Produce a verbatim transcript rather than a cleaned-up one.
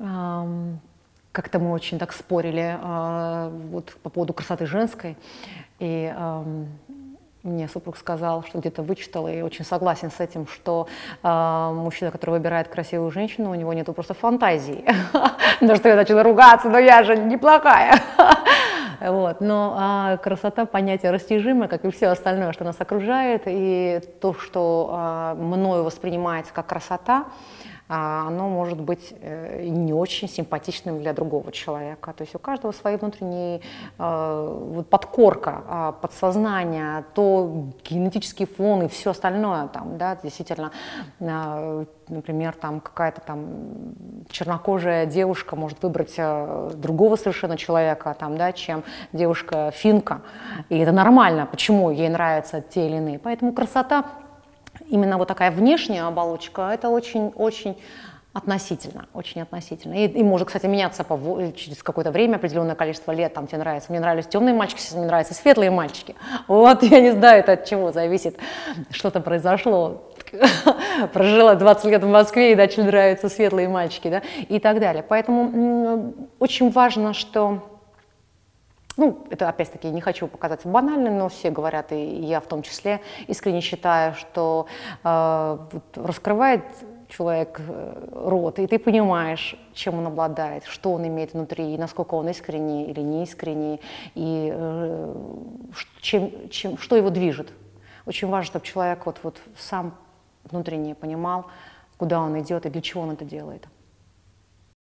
Ам, Как-то мы очень так спорили а, вот, по поводу красоты женской, и ам, мне супруг сказал, что где-то вычитал, и очень согласен с этим, что а, мужчина, который выбирает красивую женщину, у него нету просто фантазии. На что я начала ругаться, но я же неплохая. Вот. Но а, красота — понятие растяжимое, как и все остальное, что нас окружает, и то, что а, мною воспринимается как красота, а, оно может быть э, не очень симпатичным для другого человека. То есть у каждого свои внутренние э, вот подкорка, э, подсознание, то генетический фон и все остальное. Там, да, действительно, э, например, там какая-то там чернокожая девушка может выбрать э, другого совершенно человека, там, да, чем девушка-финка. И это нормально, почему ей нравятся те или иные. Поэтому красота, именно вот такая внешняя оболочка, это очень-очень относительно, очень относительно. И, и может, кстати, меняться по, через какое-то время, определенное количество лет, там тебе нравится. Мне нравились темные мальчики, сейчас мне нравятся светлые мальчики. Вот, я не знаю, это от чего зависит. Что-то произошло. Прожила двадцать лет в Москве, и начали нравиться светлые мальчики, да, и так далее. Поэтому очень важно, что... Ну, это, опять-таки, не хочу показаться банальным, но все говорят, и я в том числе искренне считаю, что э, вот раскрывает человек э, рот, и ты понимаешь, чем он обладает, что он имеет внутри, и насколько он искренний или неискренний, и э, чем, чем, что его движет. Очень важно, чтобы человек вот, вот сам внутренне понимал, куда он идет и для чего он это делает.